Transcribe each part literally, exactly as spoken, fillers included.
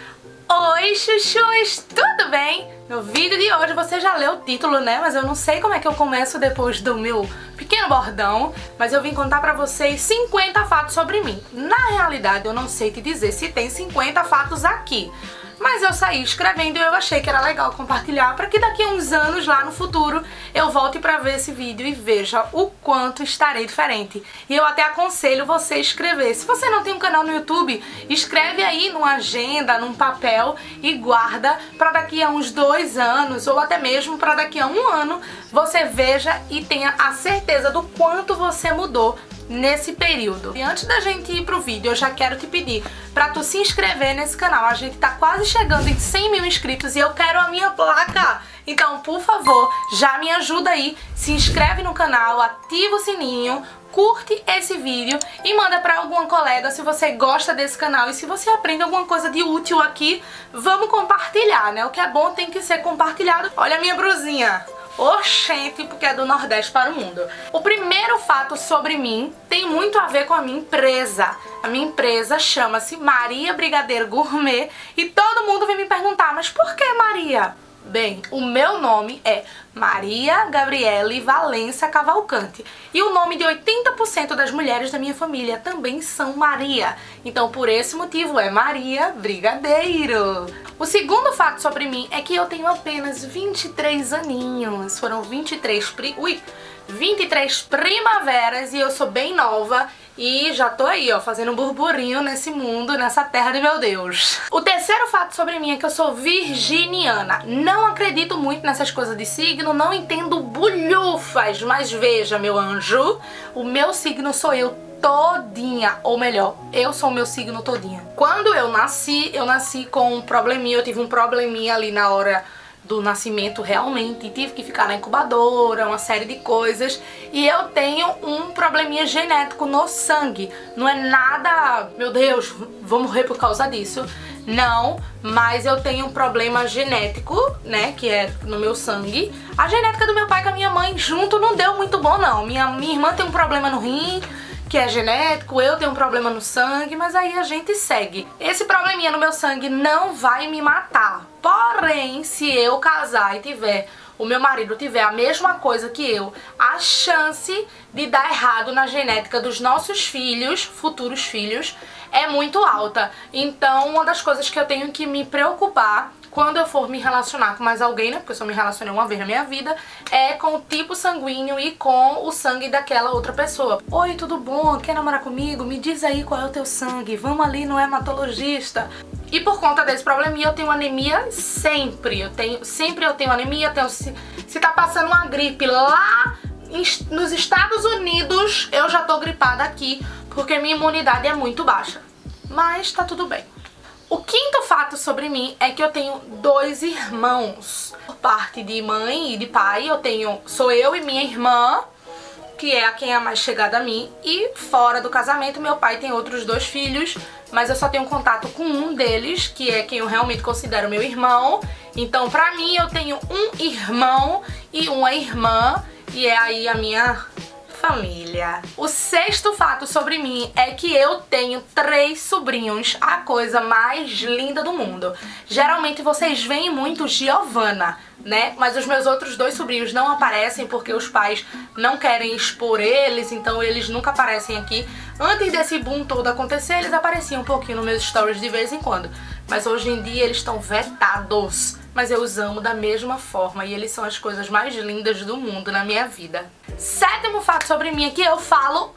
Oi, chuchus, tudo bem? No vídeo de hoje você já leu o título, né? Mas eu não sei como é que eu começo depois do meu pequeno bordão, mas eu vim contar pra vocês cinquenta fatos sobre mim. Na realidade, eu não sei te dizer se tem cinquenta fatos aqui, mas eu saí escrevendo e eu achei que era legal compartilhar para que daqui a uns anos, lá no futuro, eu volte para ver esse vídeo e veja o quanto estarei diferente. E eu até aconselho você a escrever. Se você não tem um canal no YouTube, escreve aí numa agenda, num papel e guarda para daqui a uns dois anos ou até mesmo para daqui a um ano você veja e tenha a certeza do quanto você mudou nesse período. E antes da gente ir pro vídeo, eu já quero te pedir pra tu se inscrever nesse canal. A gente tá quase chegando em cem mil inscritos e eu quero a minha placa. Então, por favor, já me ajuda aí. Se inscreve no canal, ativa o sininho, curte esse vídeo e manda pra alguma colega se você gosta desse canal. E se você aprende alguma coisa de útil aqui, vamos compartilhar, né? O que é bom tem que ser compartilhado. Olha a minha brusinha. Oxente, porque é do Nordeste para o mundo. O primeiro fato sobre mim tem muito a ver com a minha empresa. A minha empresa chama-se Maria Brigadeiro Gourmet e todo mundo vem me perguntar, mas por que Maria? Bem, o meu nome é Maria Gabriele Valença Cavalcante e o nome de oitenta por cento das mulheres da minha família também são Maria. Então, por esse motivo, é Maria Brigadeiro. O segundo fato sobre mim é que eu tenho apenas vinte e três aninhos. Foram vinte e três, pri... Ui, vinte e três primaveras e eu sou bem nova. E já tô aí, ó, fazendo um burburinho nesse mundo, nessa terra de meu Deus. O terceiro fato sobre mim é que eu sou virginiana. Não acredito muito nessas coisas de signo, não entendo bulhufas, mas veja, meu anjo, o meu signo sou eu todinha, ou melhor, eu sou o meu signo todinha. Quando eu nasci, eu nasci com um probleminha, eu tive um probleminha ali na hora do nascimento realmente, tive que ficar na incubadora, uma série de coisas, e eu tenho um probleminha genético no sangue. Não é nada, meu Deus, vou morrer por causa disso, não, mas eu tenho um problema genético, né, que é no meu sangue. A genética do meu pai com a minha mãe junto não deu muito bom não. Minha, minha irmã tem um problema no rim, que é genético, eu tenho um problema no sangue, mas aí a gente segue. Esse probleminha no meu sangue não vai me matar. Porém, se eu casar e tiver, o meu marido tiver a mesma coisa que eu, a chance de dar errado na genética dos nossos filhos, futuros filhos, é muito alta. Então, uma das coisas que eu tenho que me preocupar quando eu for me relacionar com mais alguém, né, porque eu só me relacionei uma vez na minha vida, é com o tipo sanguíneo e com o sangue daquela outra pessoa. Oi, tudo bom? Quer namorar comigo? Me diz aí qual é o teu sangue, vamos ali no hematologista. E por conta desse probleminha eu tenho anemia sempre, eu tenho, sempre eu tenho anemia, tenho, se, se tá passando uma gripe lá nos Estados Unidos, eu já tô gripada aqui, porque minha imunidade é muito baixa. Mas tá tudo bem. O quinto fato sobre mim é que eu tenho dois irmãos. Por parte de mãe e de pai, eu tenho, sou eu e minha irmã, que é a quem é mais chegada a mim. E fora do casamento, meu pai tem outros dois filhos, mas eu só tenho contato com um deles, que é quem eu realmente considero meu irmão. Então, pra mim, eu tenho um irmão e uma irmã, e é aí a minha família. O sexto fato sobre mim é que eu tenho três sobrinhos, a coisa mais linda do mundo. Geralmente vocês veem muito Giovanna, né? Mas os meus outros dois sobrinhos não aparecem porque os pais não querem expor eles, então eles nunca aparecem aqui. Antes desse boom todo acontecer, eles apareciam um pouquinho nos meus stories de vez em quando. Mas hoje em dia eles estão vetados. Mas eu os amo da mesma forma e eles são as coisas mais lindas do mundo na minha vida. Sétimo fato sobre mim é que eu falo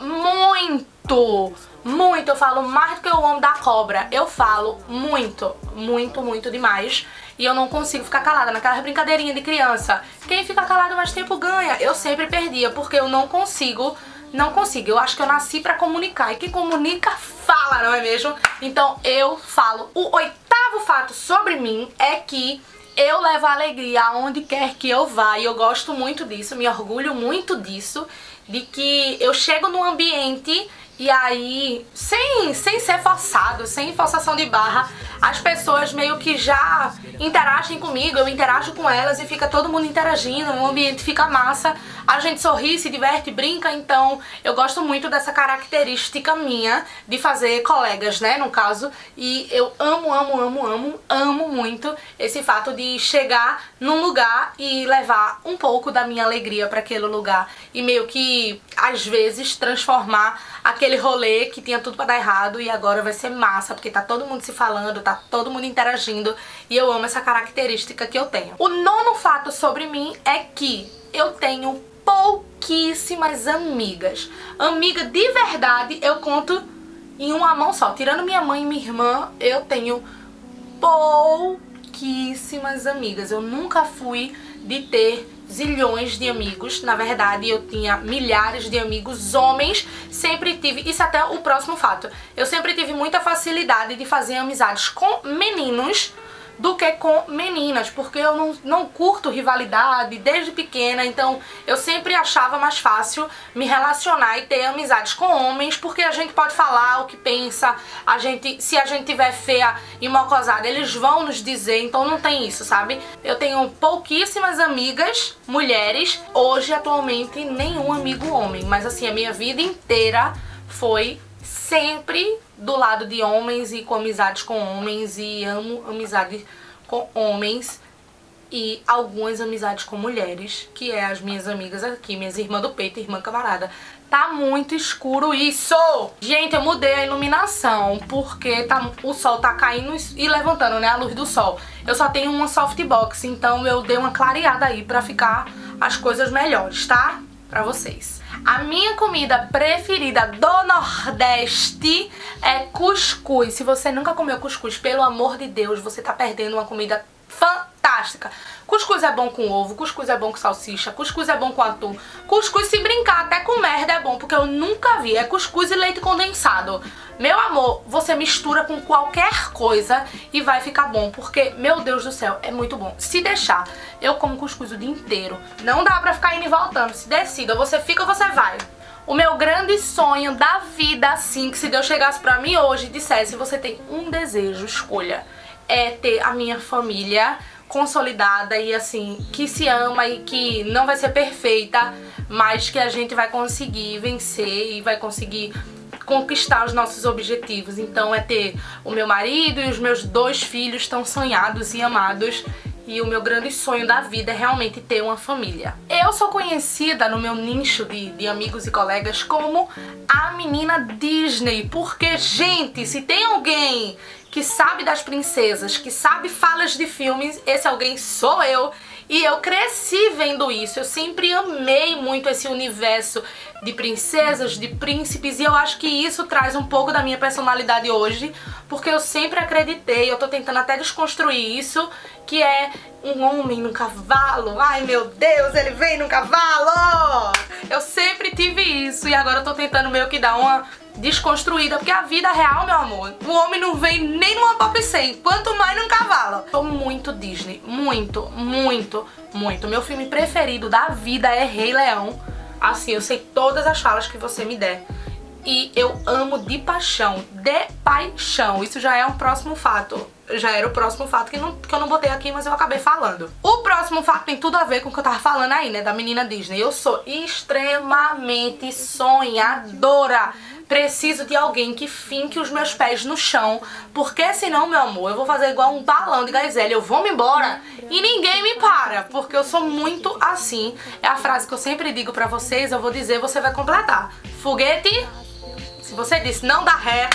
muito, muito, eu falo mais do que eu amo da cobra. Eu falo muito, muito, muito demais e eu não consigo ficar calada naquela brincadeirinha de criança. Quem fica calado mais tempo ganha. Eu sempre perdia porque eu não consigo, não consigo. Eu acho que eu nasci pra comunicar e quem comunica fala, não é mesmo? Então eu falo. O oitavo fato sobre mim é que eu levo alegria aonde quer que eu vá e eu gosto muito disso, me orgulho muito disso, de que eu chego num ambiente e aí, sem, sem ser forçado, sem forçação de barra, as pessoas meio que já interagem comigo, eu interajo com elas e fica todo mundo interagindo, o ambiente fica massa, a gente sorri, se diverte, brinca, então eu gosto muito dessa característica minha de fazer colegas, né, no caso, e eu amo, amo, amo, amo, amo muito esse fato de chegar num lugar e levar um pouco da minha alegria para aquele lugar e meio que, às vezes, transformar aquele rolê que tinha tudo pra dar errado e agora vai ser massa, porque tá todo mundo se falando, tá todo mundo interagindo e eu amo essa característica que eu tenho. O nono fato sobre mim é que eu tenho pouquíssimas amigas. Amiga de verdade eu conto em uma mão só. Tirando minha mãe e minha irmã, eu tenho pouquíssimas amigas. Eu nunca fui de ter zilhões de amigos. Na verdade, eu tinha milhares de amigos homens. Sempre tive, isso até o próximo fato, eu sempre tive muita facilidade de fazer amizades com meninos do que com meninas, porque eu não, não curto rivalidade desde pequena, então eu sempre achava mais fácil me relacionar e ter amizades com homens, porque a gente pode falar o que pensa, a gente, se a gente tiver feia e mal casada, eles vão nos dizer, então não tem isso, sabe? Eu tenho pouquíssimas amigas mulheres, hoje atualmente nenhum amigo homem, mas assim, a minha vida inteira foi sempre do lado de homens e com amizades com homens, e amo amizade com homens e algumas amizades com mulheres, que é as minhas amigas aqui, minhas irmãs do peito, irmã camarada. Tá muito escuro isso! Gente, eu mudei a iluminação, porque tá, o sol tá caindo e levantando, né, a luz do sol. Eu só tenho uma softbox, então eu dei uma clareada aí pra ficar as coisas melhores, tá? Pra vocês. A minha comida preferida do Nordeste é cuscuz. Se você nunca comeu cuscuz, pelo amor de Deus, você tá perdendo uma comida fantástica. Cuscuz é bom com ovo, cuscuz é bom com salsicha, cuscuz é bom com atum. Cuscuz, se brincar, até com merda é bom, porque eu nunca vi. É cuscuz e leite condensado. Meu amor, você mistura com qualquer coisa e vai ficar bom, porque, meu Deus do céu, é muito bom. Se deixar, eu como cuscuz o dia inteiro. Não dá pra ficar indo e voltando, se decida, você fica ou você vai. O meu grande sonho da vida, assim, que se Deus chegasse pra mim hoje e dissesse, você tem um desejo, escolha, é ter a minha família consolidada e assim, que se ama e que não vai ser perfeita, mas que a gente vai conseguir vencer e vai conseguir conquistar os nossos objetivos. Então é ter o meu marido e os meus dois filhos tão sonhados e amados, e o meu grande sonho da vida é realmente ter uma família. Eu sou conhecida no meu nicho de, de amigos e colegas como a menina Disney, porque, gente, se tem alguém que sabe das princesas, que sabe falas de filmes, esse alguém sou eu. E eu cresci vendo isso, eu sempre amei muito esse universo de princesas, de príncipes, e eu acho que isso traz um pouco da minha personalidade hoje, porque eu sempre acreditei, eu tô tentando até desconstruir isso, que é um homem no cavalo. Ai meu Deus, ele vem no cavalo! Eu sempre tive isso e agora eu tô tentando meio que dar uma desconstruída, porque a vida real, meu amor, o homem não vem nem numa pop cem, quanto mais num cavalo. Sou muito Disney, muito, muito, muito. Meu filme preferido da vida é Rei Leão. Assim, eu sei todas as falas que você me der. E eu amo de paixão, de paixão. Isso já é um próximo fato. Já era o próximo fato que, não, que eu não botei aqui, mas eu acabei falando. O próximo fato tem tudo a ver com o que eu tava falando aí, né, da menina Disney. Eu sou extremamente sonhadora. Preciso de alguém que finque os meus pés no chão, porque senão, meu amor, eu vou fazer igual um balão de gazelle. Eu vou me embora e ninguém me para, porque eu sou muito assim. É a frase que eu sempre digo pra vocês, eu vou dizer, você vai completar. Foguete, se você disse não dá ré,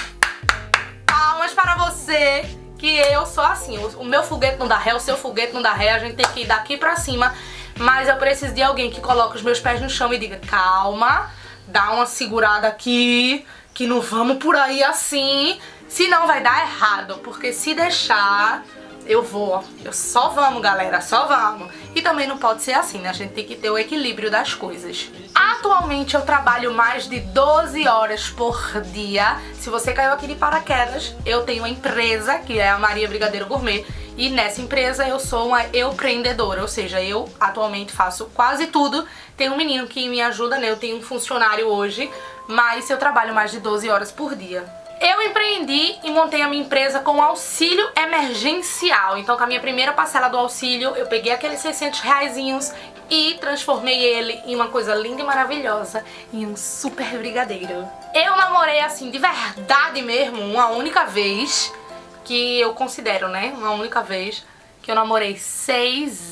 palmas para você, que eu sou assim. O meu foguete não dá ré, o seu foguete não dá ré, a gente tem que ir daqui pra cima, mas eu preciso de alguém que coloque os meus pés no chão e diga, calma, dá uma segurada aqui, que não vamos por aí assim, senão vai dar errado, porque se deixar, eu vou, eu só vamos, galera, só vamos. E também não pode ser assim, né? A gente tem que ter o equilíbrio das coisas. Atualmente eu trabalho mais de doze horas por dia. Se você caiu aqui de paraquedas, eu tenho uma empresa, que é a Maria Brigadeiro Gourmet, e nessa empresa eu sou uma empreendedora, ou seja, eu atualmente faço quase tudo. Tem um menino que me ajuda, né? Eu tenho um funcionário hoje, mas eu trabalho mais de doze horas por dia. Eu empreendi e montei a minha empresa com auxílio emergencial. Então, com a minha primeira parcela do auxílio, eu peguei aqueles seiscentos reaisinhos e transformei ele em uma coisa linda e maravilhosa, em um super brigadeiro. Eu namorei assim, de verdade mesmo, uma única vez, que eu considero, né, uma única vez, que eu namorei seis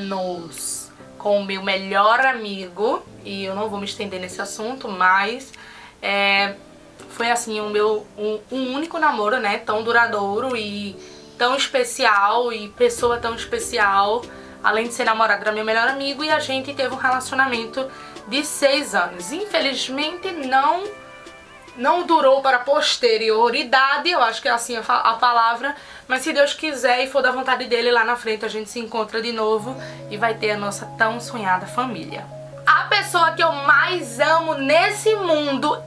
anos com o meu melhor amigo. E eu não vou me estender nesse assunto, mas é, foi assim, o meu, um, um único namoro, né, tão duradouro e tão especial, e pessoa tão especial, além de ser namorada do meu melhor amigo, e a gente teve um relacionamento de seis anos. Infelizmente não, não durou para a posterioridade, eu acho que é assim a, a palavra, mas se Deus quiser e for da vontade dele, lá na frente a gente se encontra de novo e vai ter a nossa tão sonhada família. A pessoa que eu mais amo nesse mundo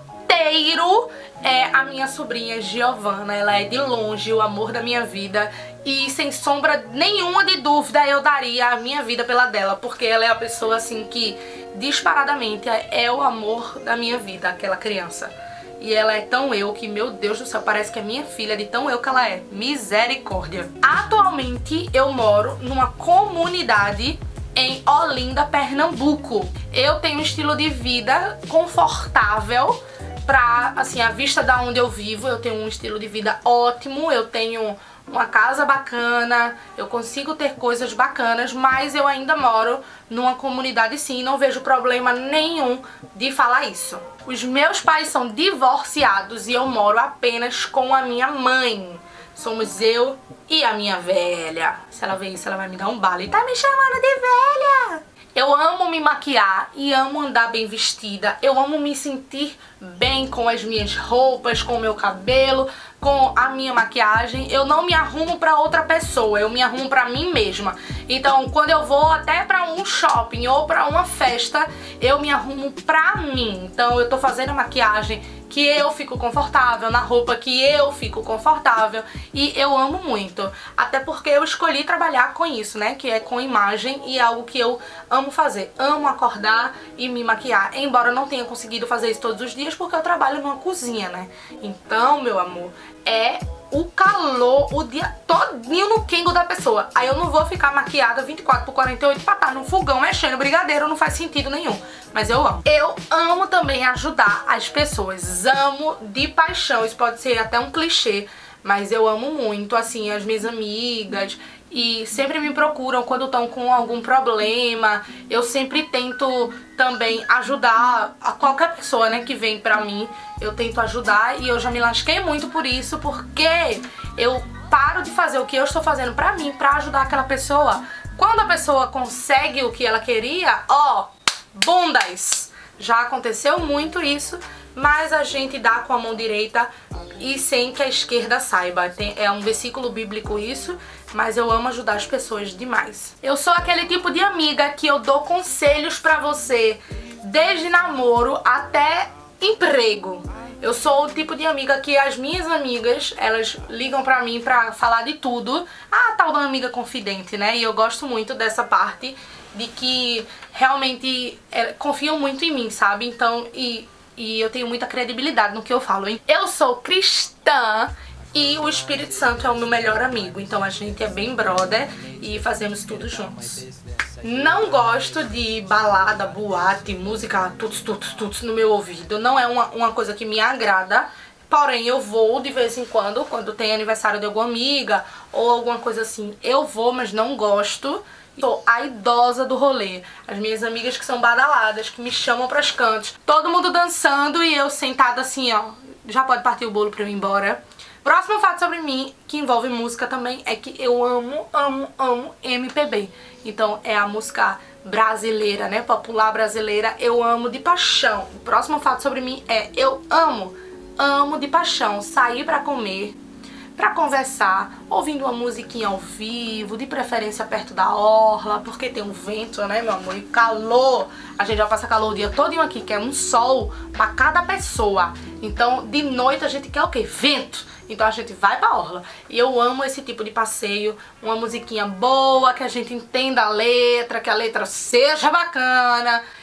inteiro é a minha sobrinha Giovana. Ela é de longe o amor da minha vida e sem sombra nenhuma de dúvida eu daria a minha vida pela dela, porque ela é a pessoa assim que disparadamente é o amor da minha vida, aquela criança. E ela é tão eu que, meu Deus do céu, parece que é minha filha, de tão eu que ela é. Misericórdia. Atualmente eu moro numa comunidade em Olinda, Pernambuco. Eu tenho um estilo de vida confortável pra, assim, a vista da onde eu vivo. Eu tenho um estilo de vida ótimo, eu tenho uma casa bacana, eu consigo ter coisas bacanas, mas eu ainda moro numa comunidade sim, não vejo problema nenhum de falar isso. Os meus pais são divorciados e eu moro apenas com a minha mãe. Somos eu e a minha velha. Se ela ver isso, ela vai me dar um bala. E tá me chamando de velha. Eu amo me maquiar e amo andar bem vestida. Eu amo me sentir bem com as minhas roupas, com o meu cabelo, com a minha maquiagem. Eu não me arrumo pra outra pessoa, eu me arrumo pra mim mesma. Então, quando eu vou até pra um shopping ou pra uma festa, eu me arrumo pra mim. Então, eu tô fazendo a maquiagem que eu fico confortável, na roupa que eu fico confortável, e eu amo muito. Até porque eu escolhi trabalhar com isso, né, que é com imagem, e é algo que eu amo fazer. Amo acordar e me maquiar, embora eu não tenha conseguido fazer isso todos os dias, porque eu trabalho numa cozinha, né. Então, meu amor, é o calor o dia todinho no quengo da pessoa. Aí eu não vou ficar maquiada vinte e quatro por quarenta e oito pra estar no fogão mexendo brigadeiro, não faz sentido nenhum. Mas eu amo. Eu amo também ajudar as pessoas. Amo de paixão. Isso pode ser até um clichê, mas eu amo muito, assim, as minhas amigas. E sempre me procuram quando estão com algum problema. Eu sempre tento também ajudar a qualquer pessoa, né, que vem pra mim. Eu tento ajudar e eu já me lasquei muito por isso, porque eu paro de fazer o que eu estou fazendo pra mim, pra ajudar aquela pessoa. Quando a pessoa consegue o que ela queria, ó, bundas! Já aconteceu muito isso, mas a gente dá com a mão direita e sem que a esquerda saiba. Tem, é um versículo bíblico isso, mas eu amo ajudar as pessoas demais. Eu sou aquele tipo de amiga que eu dou conselhos pra você, desde namoro até emprego. Eu sou o tipo de amiga que as minhas amigas, elas ligam pra mim pra falar de tudo. Ah, tal da amiga confidente, né? E eu gosto muito dessa parte de que realmente é, confiam muito em mim, sabe? Então, e, e eu tenho muita credibilidade no que eu falo, hein? Eu sou cristã e o Espírito Santo é o meu melhor amigo. Então a gente é bem brother e fazemos tudo juntos. Não gosto de balada, boate, música tuts, tuts, tuts no meu ouvido. Não é uma, uma coisa que me agrada. Porém, eu vou de vez em quando, quando tem aniversário de alguma amiga ou alguma coisa assim. Eu vou, mas não gosto. Sou a idosa do rolê. As minhas amigas que são badaladas, que me chamam pras cantos. Todo mundo dançando e eu sentada assim, ó. Já pode partir o bolo pra eu ir embora. Próximo fato sobre mim, que envolve música também, é que eu amo, amo, amo M P B. Então é a música brasileira, né, popular brasileira, eu amo de paixão. O próximo fato sobre mim é, eu amo, amo de paixão sair pra comer, pra conversar, ouvindo uma musiquinha ao vivo, de preferência perto da orla, porque tem um vento, né, meu amor, e calor. A gente já passa calor o dia todinho aqui, que é um sol pra cada pessoa. Então, de noite a gente quer o quê? Vento. Então a gente vai pra orla. E eu amo esse tipo de passeio, uma musiquinha boa, que a gente entenda a letra, que a letra seja bacana.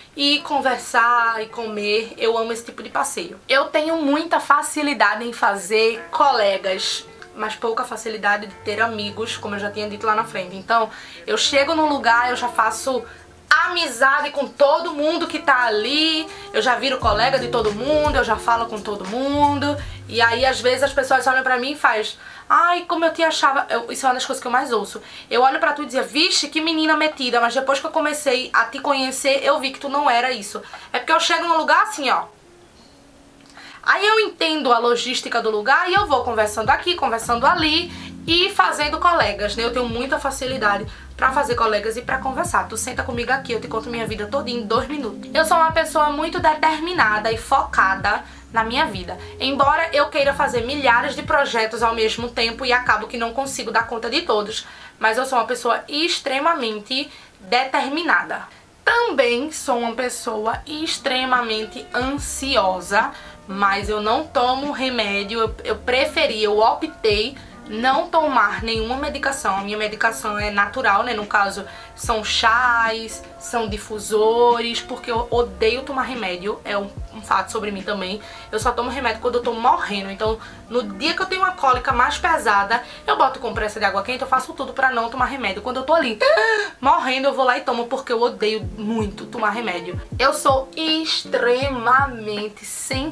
e conversar e comer. Eu amo esse tipo de passeio. Eu tenho muita facilidade em fazer colegas, mas pouca facilidade de ter amigos, como eu já tinha dito lá na frente. Então, eu chego num lugar, eu já faço amizade com todo mundo que tá ali, eu já viro colega de todo mundo, eu já falo com todo mundo, e aí às vezes as pessoas olham pra mim e faz: ai, como eu te achava... Eu, isso é uma das coisas que eu mais ouço. Eu olho pra tu e dizia: vixe, que menina metida, mas depois que eu comecei a te conhecer, eu vi que tu não era isso. É porque eu chego num lugar assim, ó. Aí eu entendo a logística do lugar e eu vou conversando aqui, conversando ali e fazendo colegas, né? Eu tenho muita facilidade pra fazer colegas e pra conversar. Tu senta comigo aqui, eu te conto minha vida toda em dois minutos. Eu sou uma pessoa muito determinada e focada na minha vida. Embora eu queira fazer milhares de projetos ao mesmo tempo e acabo que não consigo dar conta de todos, mas eu sou uma pessoa extremamente determinada. Também sou uma pessoa extremamente ansiosa, mas eu não tomo remédio, eu, eu preferi, eu optei não tomar nenhuma medicação. A minha medicação é natural, né? No caso, são chás, são difusores, porque eu odeio tomar remédio, é um, um fato sobre mim também. Eu só tomo remédio quando eu tô morrendo. Então, no dia que eu tenho uma cólica mais pesada, eu boto compressa de água quente, eu faço tudo pra não tomar remédio. Quando eu tô ali, morrendo, eu vou lá e tomo, porque eu odeio muito tomar remédio. Eu sou extremamente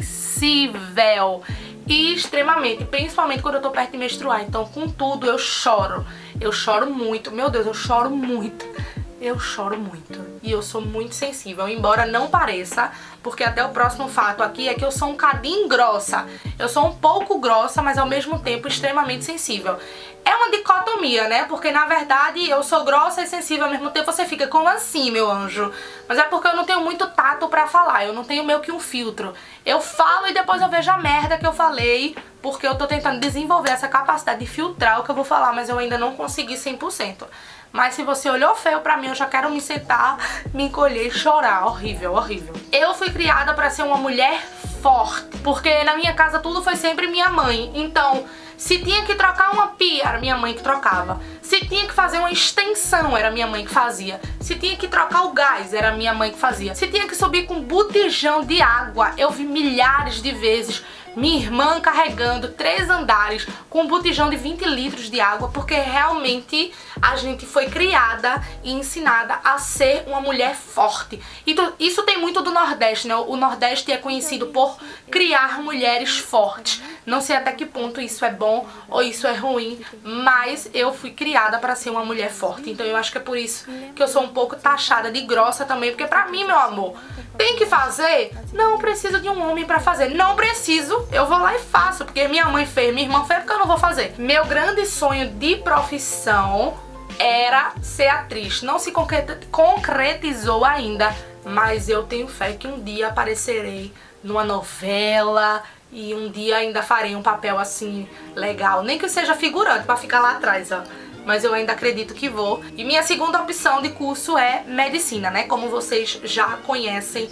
sensível. E extremamente, principalmente quando eu tô perto de menstruar. Então, com tudo, eu choro. Eu choro muito. Meu Deus, eu choro muito. Eu choro muito. E eu sou muito sensível, embora não pareça, porque até o próximo fato aqui é que eu sou um cadinho grossa. Eu sou um pouco grossa, mas ao mesmo tempo extremamente sensível. É uma dicotomia, né? Porque na verdade eu sou grossa e sensível ao mesmo tempo. Você fica, como assim, meu anjo? Mas é porque eu não tenho muito tato pra falar. Eu não tenho meio que um filtro. Eu falo e depois eu vejo a merda que eu falei, porque eu tô tentando desenvolver essa capacidade de filtrar o que eu vou falar, mas eu ainda não consegui cem por cento. Mas se você olhou feio pra mim, eu já quero me sentar, me encolher e chorar. Horrível, horrível. Eu fui criada pra ser uma mulher forte, porque na minha casa tudo foi sempre minha mãe. Então, se tinha que trocar uma pia, era minha mãe que trocava. Se tinha que fazer uma extensão, era minha mãe que fazia. Se tinha que trocar o gás, era minha mãe que fazia. Se tinha que subir com um botijão de água, eu vi milhares de vezes minha irmã carregando três andares com um botijão de vinte litros de água, porque realmente a gente foi criada e ensinada a ser uma mulher forte. E isso tem muito do Nordeste, né? O Nordeste é conhecido por criar mulheres fortes. Não sei até que ponto isso é bom ou isso é ruim, mas eu fui criada para ser uma mulher forte. Então eu acho que é por isso que eu sou um pouco taxada de grossa também, porque pra mim, meu amor, tem que fazer? Não preciso de um homem pra fazer. Não preciso, eu vou lá e faço, porque minha mãe fez, minha irmã fez, porque eu não vou fazer. Meu grande sonho de profissão era ser atriz. Não se concretizou ainda, mas eu tenho fé que um dia aparecerei numa novela e um dia ainda farei um papel assim legal. Nem que seja figurante, pra ficar lá atrás, ó. Mas eu ainda acredito que vou. E minha segunda opção de curso é medicina, né? Como vocês já conhecem,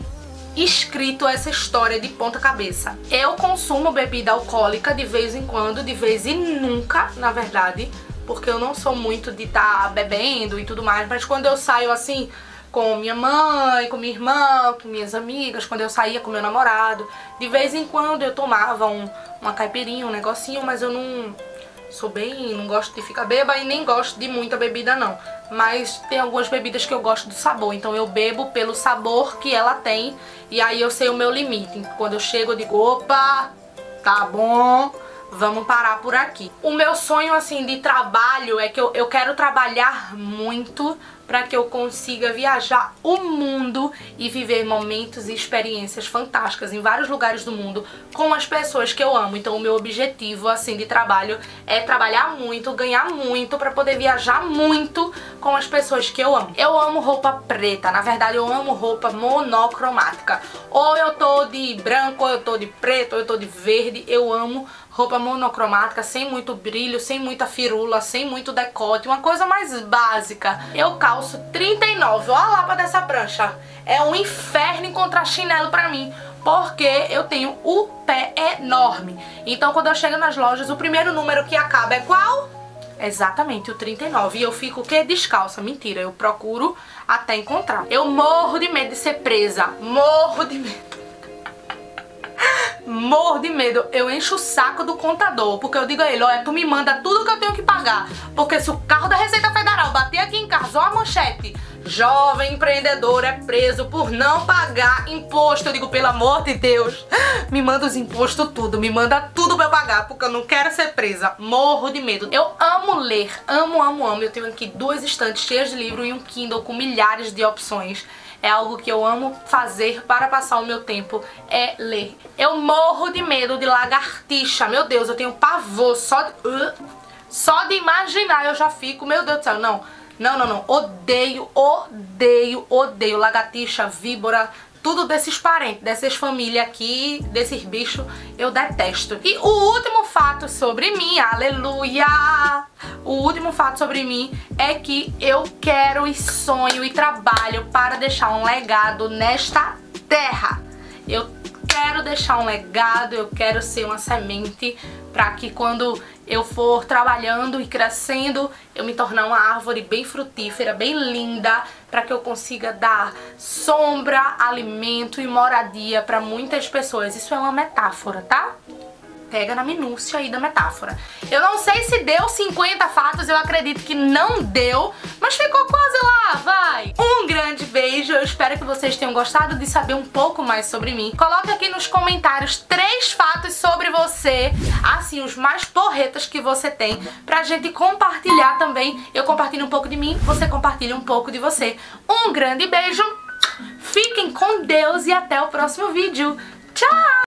escrito essa história de ponta cabeça. Eu consumo bebida alcoólica de vez em quando, de vez em nunca, na verdade, porque eu não sou muito de estar bebendo e tudo mais, mas quando eu saio assim com minha mãe, com minha irmã, com minhas amigas, quando eu saía com meu namorado, de vez em quando eu tomava um, uma caipirinha, um negocinho, mas eu não... sou bem, não gosto de ficar bêbada e nem gosto de muita bebida não. Mas tem algumas bebidas que eu gosto do sabor, então eu bebo pelo sabor que ela tem e aí eu sei o meu limite. Quando eu chego eu digo, opa, tá bom, vamos parar por aqui. O meu sonho assim de trabalho é que eu, eu quero trabalhar muito para que eu consiga viajar o mundo e viver momentos e experiências fantásticas em vários lugares do mundo com as pessoas que eu amo. Então o meu objetivo assim de trabalho é trabalhar muito, ganhar muito para poder viajar muito com as pessoas que eu amo. Eu amo roupa preta, na verdade eu amo roupa monocromática. Ou eu tô de branco, ou eu tô de preto, ou eu tô de verde. Eu amo roupa monocromática, sem muito brilho, sem muita firula, sem muito decote, uma coisa mais básica. Eu calço trinta e nove, olha lá pra dessa prancha. É um inferno encontrar chinelo pra mim, porque eu tenho o pé enorme. Então quando eu chego nas lojas, o primeiro número que acaba é qual? Exatamente, o trinta e nove. E eu fico o quê? Descalça. Mentira, eu procuro até encontrar. Eu morro de medo de ser presa. Morro de medo. Morro de medo. Eu encho o saco do contador, porque eu digo a ele, olha, tu me manda tudo que eu tenho que pagar, porque se o carro da Receita Federal bater aqui em casa, ó a manchete, jovem empreendedor é preso por não pagar imposto. Eu digo, pelo amor de Deus, me manda os impostos tudo, me manda tudo pra eu pagar, porque eu não quero ser presa. Morro de medo. Eu amo ler, amo, amo, amo. Eu tenho aqui duas estantes cheias de livro e um Kindle com milhares de opções. É algo que eu amo fazer para passar o meu tempo, é ler. Eu morro de medo de lagartixa. Meu Deus, eu tenho pavor. Só de, uh, só de imaginar eu já fico, meu Deus do céu, não. Não, não, não. Odeio, odeio, odeio lagartixa, víbora, tudo desses parentes, dessas famílias aqui, desses bichos, eu detesto. E o último fato sobre mim, aleluia! O último fato sobre mim é que eu quero e sonho e trabalho para deixar um legado nesta terra. Eu quero deixar um legado, eu quero ser uma semente para que quando eu for trabalhando e crescendo, eu me tornar uma árvore bem frutífera, bem linda, para que eu consiga dar sombra, alimento e moradia para muitas pessoas. Isso é uma metáfora, tá? Pega na minúcia aí da metáfora. Eu não sei se deu cinquenta fatos, eu acredito que não deu, mas ficou quase lá, vai! Um grande beijo, eu espero que vocês tenham gostado de saber um pouco mais sobre mim. Coloque aqui nos comentários três fatos sobre você, assim, os mais porretas que você tem, pra gente compartilhar também. Eu compartilho um pouco de mim, você compartilha um pouco de você. Um grande beijo, fiquem com Deus e até o próximo vídeo. Tchau!